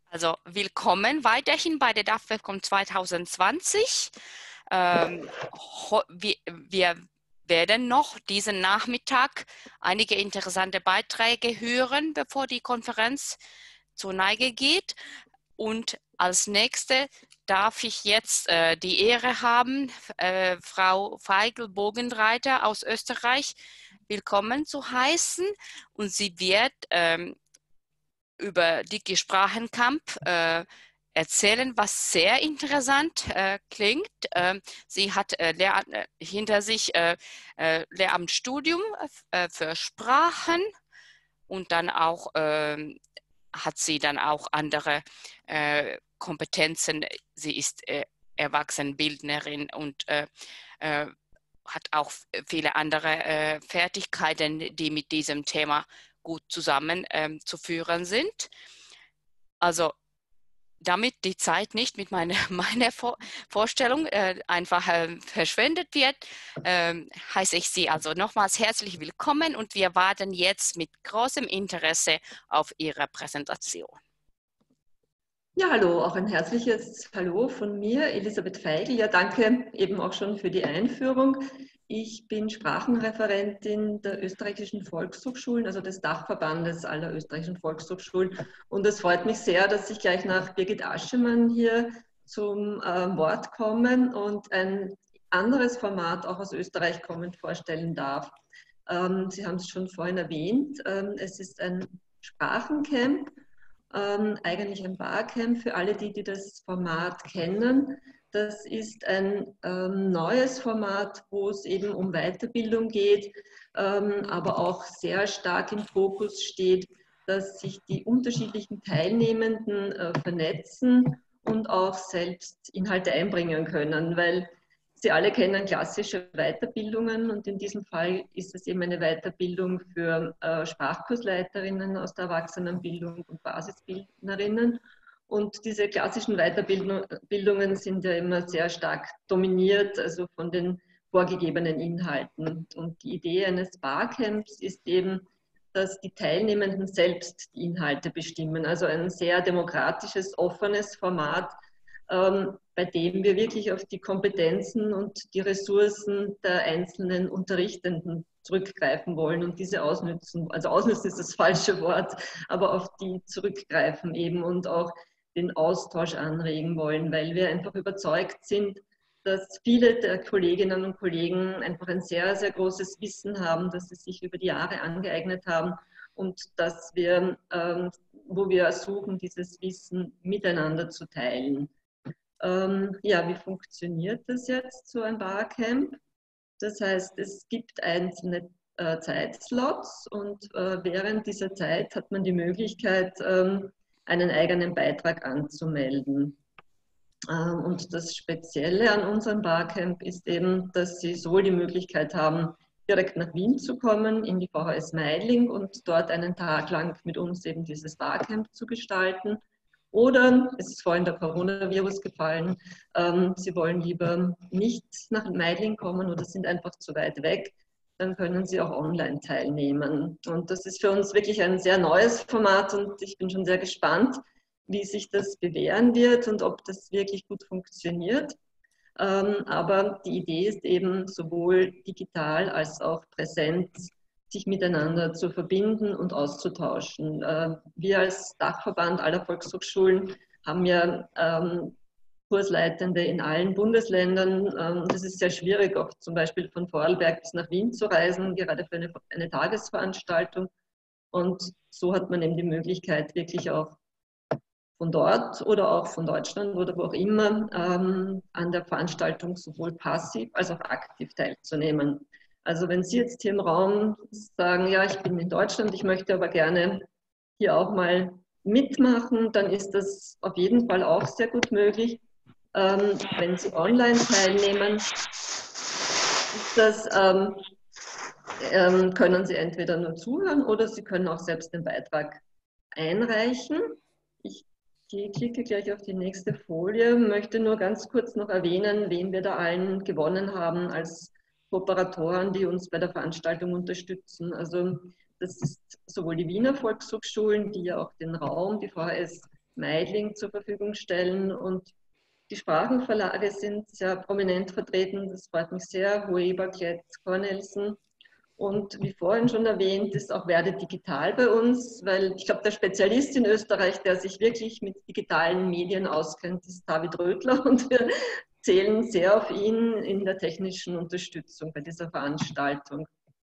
Also willkommen weiterhin bei der DAFWebCon 2020. Wir werden noch diesen Nachmittag einige interessante Beiträge hören, bevor die Konferenz zur Neige geht. Und als nächste darf ich jetzt die Ehre haben, Frau Feigl-Bogenreiter aus Österreich willkommen zu heißen. Und sie wird über Digi Sprachenkamp erzählen, was sehr interessant klingt. Sie hat hinter sich Lehramtsstudium für Sprachen und dann auch hat sie dann auch andere Kompetenzen. Sie ist Erwachsenenbildnerin und hat auch viele andere Fertigkeiten, die mit diesem Thema gut zusammen zu führen sind. Also damit die Zeit nicht mit meiner Vorstellung einfach verschwendet wird, heiße ich Sie also nochmals herzlich willkommen und wir warten jetzt mit großem Interesse auf Ihre Präsentation. Ja, hallo, auch ein herzliches Hallo von mir, Elisabeth Feigl. Ja, danke eben auch schon für die Einführung. Ich bin Sprachenreferentin der österreichischen Volkshochschulen, also des Dachverbandes aller österreichischen Volkshochschulen. Und es freut mich sehr, dass ich gleich nach Birgit Aschemann hier zum Wort kommen und ein anderes Format auch aus Österreich kommend vorstellen darf. Sie haben es schon vorhin erwähnt, es ist ein Sprachencamp. Eigentlich ein Barcamp für alle, die das Format kennen. Das ist ein neues Format, wo es eben um Weiterbildung geht, aber auch sehr stark im Fokus steht, dass sich die unterschiedlichen Teilnehmenden vernetzen und auch selbst Inhalte einbringen können, weil Sie alle kennen klassische Weiterbildungen und in diesem Fall ist es eben eine Weiterbildung für Sprachkursleiterinnen aus der Erwachsenenbildung und Basisbildnerinnen. Und diese klassischen Weiterbildungen sind ja immer sehr stark dominiert, also von den vorgegebenen Inhalten. Und die Idee eines Barcamps ist eben, dass die Teilnehmenden selbst die Inhalte bestimmen. Also ein sehr demokratisches, offenes Format, bei dem wir wirklich auf die Kompetenzen und die Ressourcen der einzelnen Unterrichtenden zurückgreifen wollen und diese ausnützen. Also ausnützen ist das falsche Wort, aber auf die zurückgreifen eben und auch den Austausch anregen wollen, weil wir einfach überzeugt sind, dass viele der Kolleginnen und Kollegen einfach ein sehr, sehr großes Wissen haben, das sie sich über die Jahre angeeignet haben und dass wir, wo wir suchen, dieses Wissen miteinander zu teilen. Ja, wie funktioniert das jetzt, so ein Barcamp? Das heißt, es gibt einzelne Zeitslots und während dieser Zeit hat man die Möglichkeit, einen eigenen Beitrag anzumelden. Und das Spezielle an unserem Barcamp ist eben, dass Sie sowohl die Möglichkeit haben, direkt nach Wien zu kommen, in die VHS Meidling und dort einen Tag lang mit uns eben dieses Barcamp zu gestalten. Oder, es ist vorhin der Coronavirus gefallen, Sie wollen lieber nicht nach Meidling kommen oder sind einfach zu weit weg, dann können Sie auch online teilnehmen. Und das ist für uns wirklich ein sehr neues Format und ich bin schon sehr gespannt, wie sich das bewähren wird und ob das wirklich gut funktioniert. Aber die Idee ist eben sowohl digital als auch präsent, sich miteinander zu verbinden und auszutauschen. Wir als Dachverband aller Volkshochschulen haben ja Kursleitende in allen Bundesländern. Das ist sehr schwierig, auch zum Beispiel von Vorarlberg bis nach Wien zu reisen, gerade für eine Tagesveranstaltung. Und so hat man eben die Möglichkeit, wirklich auch von dort oder auch von Deutschland oder wo auch immer an der Veranstaltung sowohl passiv als auch aktiv teilzunehmen. Also wenn Sie jetzt hier im Raum sagen, ja, ich bin in Deutschland, ich möchte aber gerne hier auch mal mitmachen, dann ist das auf jeden Fall auch sehr gut möglich. Wenn Sie online teilnehmen, ist das, können Sie entweder nur zuhören oder Sie können auch selbst den Beitrag einreichen. Ich klicke gleich auf die nächste Folie, möchte nur ganz kurz noch erwähnen, wen wir da allen gewonnen haben als Kooperatoren, die uns bei der Veranstaltung unterstützen. Also das ist sowohl die Wiener Volkshochschulen, die ja auch den Raum, die VHS Meidling zur Verfügung stellen. Und die Sprachenverlage sind sehr prominent vertreten. Das freut mich sehr. Huber, Klett, Cornelsen. Und wie vorhin schon erwähnt, ist auch Werde Digital bei uns, weil ich glaube, der Spezialist in Österreich, der sich wirklich mit digitalen Medien auskennt, ist David Rödler, und wir zählen sehr auf ihn in der technischen Unterstützung bei dieser Veranstaltung.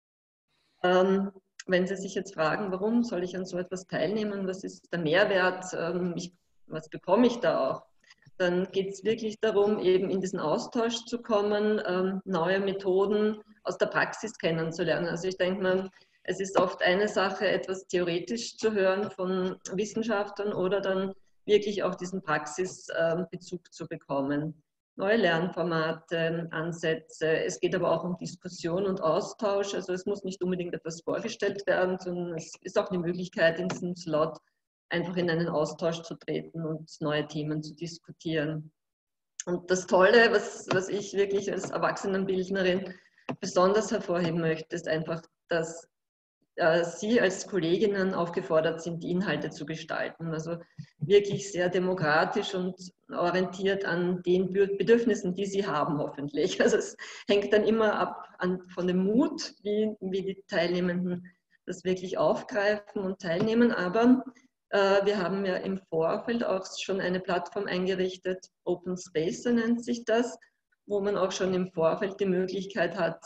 Wenn Sie sich jetzt fragen, warum soll ich an so etwas teilnehmen, was ist der Mehrwert, was bekomme ich da auch, dann geht es wirklich darum, eben in diesen Austausch zu kommen, neue Methoden aus der Praxis kennenzulernen. Also ich denke mal, es ist oft eine Sache, etwas theoretisch zu hören von Wissenschaftlern oder dann wirklich auch diesen Praxisbezug zu bekommen. Neue Lernformate, Ansätze. Es geht aber auch um Diskussion und Austausch. Also es muss nicht unbedingt etwas vorgestellt werden, sondern es ist auch die Möglichkeit, in diesem Slot einfach in einen Austausch zu treten und neue Themen zu diskutieren. Und das Tolle, was ich wirklich als Erwachsenenbildnerin besonders hervorheben möchte, ist einfach, dass Sie als Kolleginnen aufgefordert sind, die Inhalte zu gestalten. Also wirklich sehr demokratisch und orientiert an den Bedürfnissen, die Sie haben, hoffentlich. Also es hängt dann immer ab von dem Mut, wie die Teilnehmenden das wirklich aufgreifen und teilnehmen. Aber wir haben ja im Vorfeld auch schon eine Plattform eingerichtet, Open Space nennt sich das, wo man auch schon im Vorfeld die Möglichkeit hat,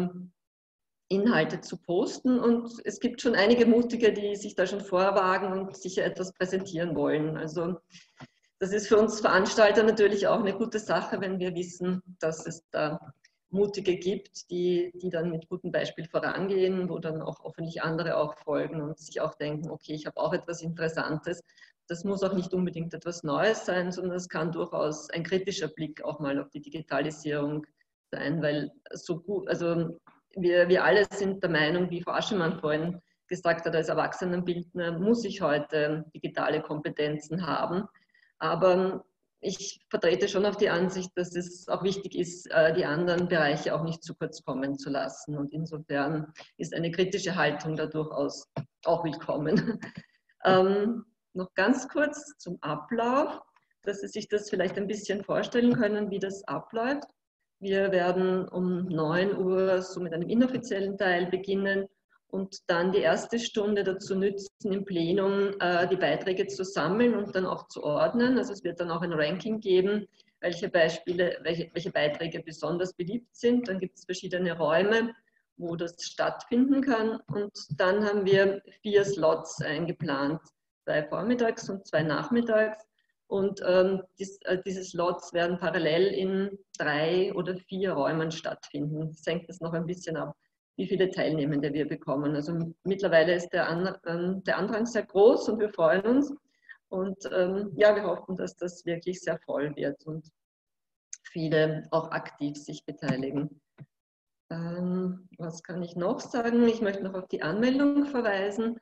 Inhalte zu posten, und es gibt schon einige Mutige, die sich da schon vorwagen und sicher etwas präsentieren wollen. Also das ist für uns Veranstalter natürlich auch eine gute Sache, wenn wir wissen, dass es da Mutige gibt, die dann mit gutem Beispiel vorangehen, wo dann auch hoffentlich andere auch folgen und sich auch denken, okay, ich habe auch etwas Interessantes. Das muss auch nicht unbedingt etwas Neues sein, sondern es kann durchaus ein kritischer Blick auch mal auf die Digitalisierung sein, weil so gut, also wir alle sind der Meinung, wie Frau Aschemann vorhin gesagt hat, als Erwachsenenbildner muss ich heute digitale Kompetenzen haben. Aber ich vertrete schon auch die Ansicht, dass es auch wichtig ist, die anderen Bereiche auch nicht zu kurz kommen zu lassen. Und insofern ist eine kritische Haltung da durchaus auch willkommen. Noch ganz kurz zum Ablauf, dass Sie sich das vielleicht ein bisschen vorstellen können, wie das abläuft. Wir werden um 9 Uhr so mit einem inoffiziellen Teil beginnen und dann die erste Stunde dazu nützen, im Plenum die Beiträge zu sammeln und dann auch zu ordnen. Also es wird dann auch ein Ranking geben, welche Beiträge besonders beliebt sind. Dann gibt es verschiedene Räume, wo das stattfinden kann. Und dann haben wir 4 Slots eingeplant, 2 vormittags und 2 nachmittags. Und diese Slots werden parallel in 3 oder 4 Räumen stattfinden. Das hängt das noch ein bisschen ab, wie viele Teilnehmende wir bekommen. Also mittlerweile ist der Andrang sehr groß und wir freuen uns. Und ja, wir hoffen, dass das wirklich sehr voll wird und viele auch aktiv sich beteiligen. Was kann ich noch sagen? Ich möchte noch auf die Anmeldung verweisen.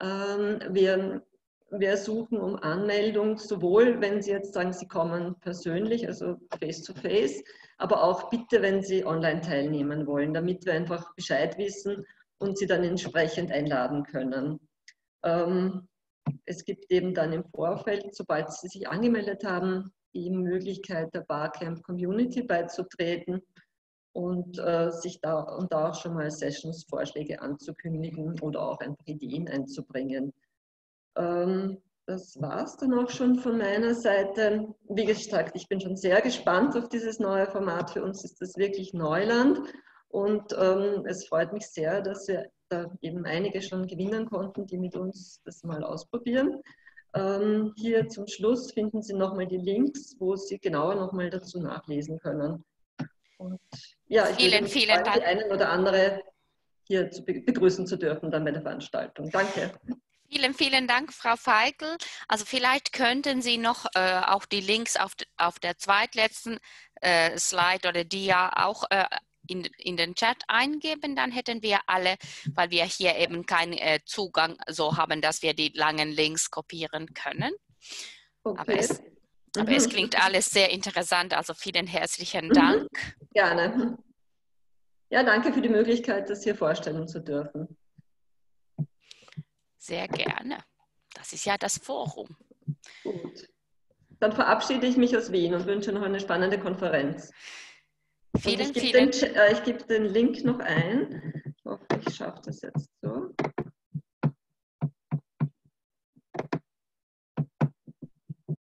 Wir suchen um Anmeldung, sowohl wenn Sie jetzt sagen, Sie kommen persönlich, also face-to-face, aber auch bitte, wenn Sie online teilnehmen wollen, damit wir einfach Bescheid wissen und Sie dann entsprechend einladen können. Es gibt eben dann im Vorfeld, sobald Sie sich angemeldet haben, die Möglichkeit, der Barcamp Community beizutreten und sich da auch schon mal Sessions-Vorschläge anzukündigen oder auch einfach Ideen einzubringen. Das war es dann auch schon von meiner Seite. Wie gesagt, ich bin schon sehr gespannt auf dieses neue Format. Für uns ist das wirklich Neuland und es freut mich sehr, dass wir da eben einige schon gewinnen konnten, die mit uns das mal ausprobieren. Hier zum Schluss finden Sie nochmal die Links, wo Sie genauer nochmal dazu nachlesen können. Und ja, ich würde mich freuen, die einen oder andere hier begrüßen zu dürfen dann bei der Veranstaltung. Danke. Vielen, vielen Dank, Frau Feigl. Also vielleicht könnten Sie noch auch die Links auf der zweitletzten Slide oder Dia auch in den Chat eingeben. Dann hätten wir alle, weil wir hier eben keinen Zugang so haben, dass wir die langen Links kopieren können. Okay. Aber es klingt alles sehr interessant, also vielen herzlichen Dank. Gerne. Ja, danke für die Möglichkeit, das hier vorstellen zu dürfen. Sehr gerne. Das ist ja das Forum. Gut. Dann verabschiede ich mich aus Wien und wünsche noch eine spannende Konferenz. Und Vielen, ich gebe vielen. den Link noch ein. Ich hoffe, ich schaffe das jetzt so.